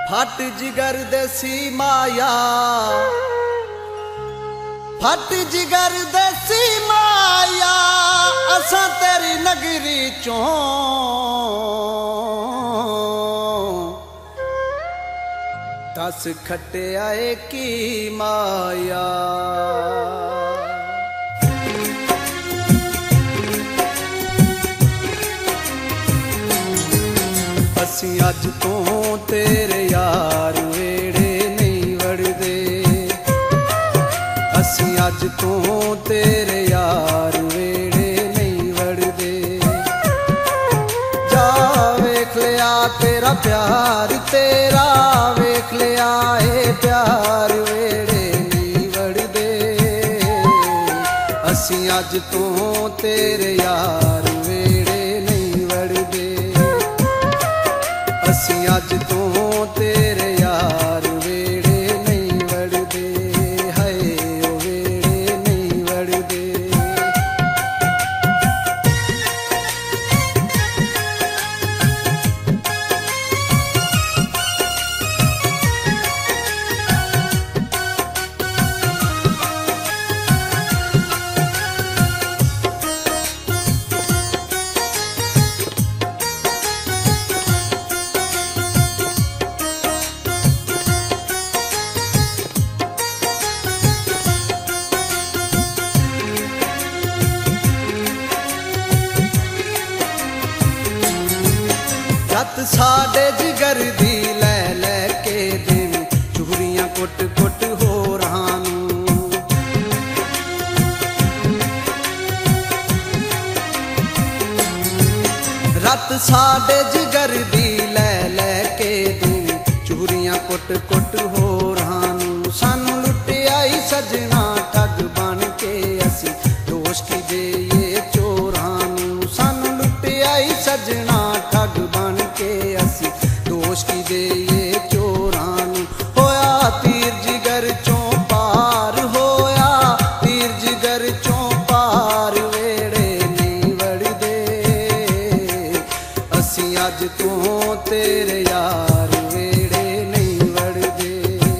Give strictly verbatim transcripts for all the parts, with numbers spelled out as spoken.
फट जिगर देसी माया, फट जिगर देसी माया, असां तेरी नगरी चों दस खट्टे आए की माया। असी अज तो तेरे यार वेड़े नहीं वड़दे, असी अज तो तेरे यार वेड़े नहीं वड़दे। जा वेख लिया तेरा प्यार, तेरा वेख लिया ए प्यार वेड़े नहीं वड़दे। असी अज तो तेरे यार वेड़े नहीं वड़दे, असी अज तो तेरे यार वेड़े नहीं वड़दे। हाय ओ वेड़े नहीं वड़दे। रत साडे जिगर दी लै लै के दिन चूड़ियां कुट कुट हो रहानू। रत साडे जिगर दी लै लै के दिन चूड़ियां कुट कुट हो रहानू। सानू लुटियाई सजना ठग बन के असी दोष की देइए चोरानू। सानू लुटियाई सजना ठग बन के असी दोष की देइए चोरानू। होया तीर जिगर चों पार, होया तीर जिगर चों पार वेड़े नहीं वड़दे। असी अज तो तेरे यार वेड़े नहीं वड़दे,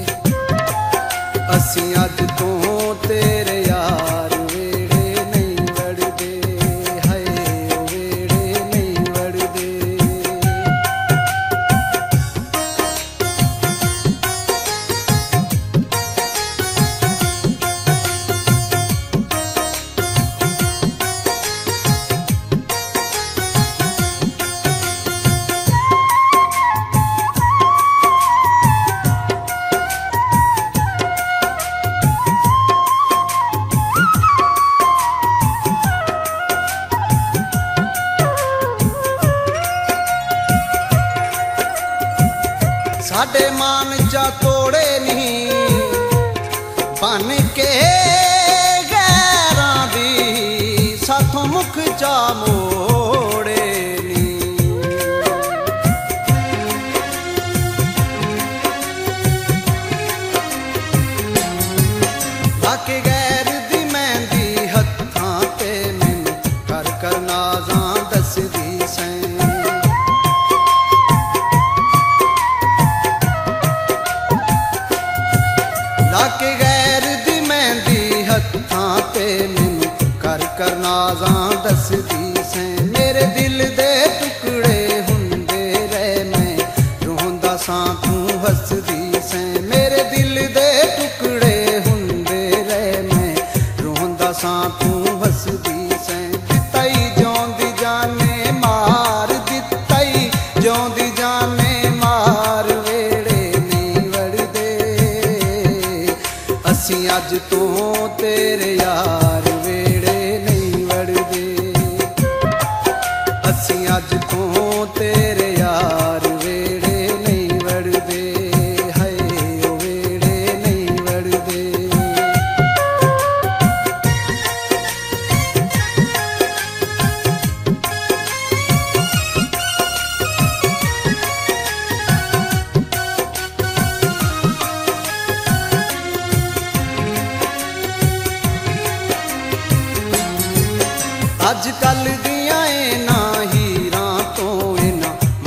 असी अज तो तेरे यार वेड़े नहीं वड़दे। हाय ओ वेड़े नहीं वड़दे। साडे मान चा तोड़े नहीं बन के गैरां दी, साथों मुख चा मोड़े नहीं। लाके गैर दी मेहंदी हत्थां ते मैनू कर कर नाज़ां दसदी सैं। लाके गैर दी मेहंदी हत्थां ते मैनू कर कर नाज़ां दसदी सैं। मेरे दिल दे टुकड़े हुंदे रहे मैं रोंदा सां तूं हसदी सैं। मेरे दिल दे टुकड़े हुंदे रहे मैं रोंदा सां तूं हसदी सैं। दित्ता ही जिउंदी जाने मार, दित्ता ही जिउंदी जाने मार वेड़े नहीं वड़दे। असी अज तो तेरे यार वेड़े नहीं वड़दे, असी अज तो तेरे यार वेड़े नहीं वड़दे। हाय ओ वेड़े नहीं वड़दे। अज कल दियां इन्हां हीरां तो इन्हां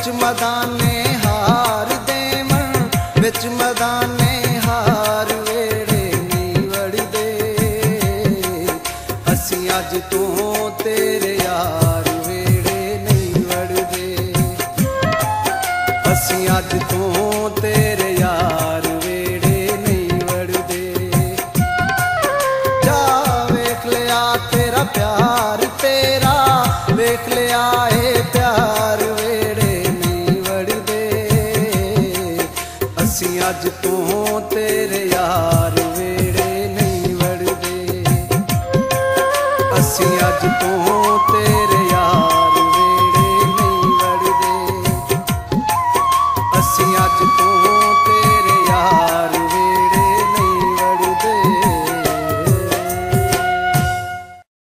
बिच मदाने हार देवन बिच मदाने हार वेड़े नहीं वड़दे असी अज तो तेरे यार वेड़े नहीं वड़दे असी अज तो तेरे यार वेड़े नहीं वड़दे जा वेख लिया तेरा प्यार तेरा वेख लिया ए प्यार वेड़े नहीं वड़दे असी अज तो तेरे यार वेड़े नहीं वड़दे असी अज तो